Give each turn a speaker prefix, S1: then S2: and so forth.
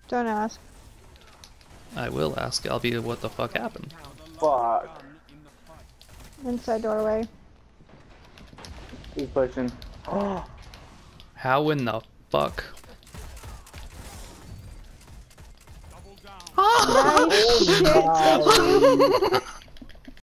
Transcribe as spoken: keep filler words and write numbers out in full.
S1: Don't ask.
S2: I will ask. I'll be what the fuck happened.
S3: Fuck.
S1: Inside doorway.
S3: He's pushing.
S2: How in the fuck?
S1: Nice shit, Tissu.